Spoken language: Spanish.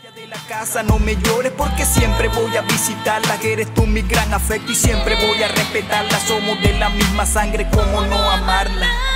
De la casa no me llores porque siempre voy a visitarla. Eres tú mi gran afecto y siempre voy a respetarla. Somos de la misma sangre, cómo no amarla.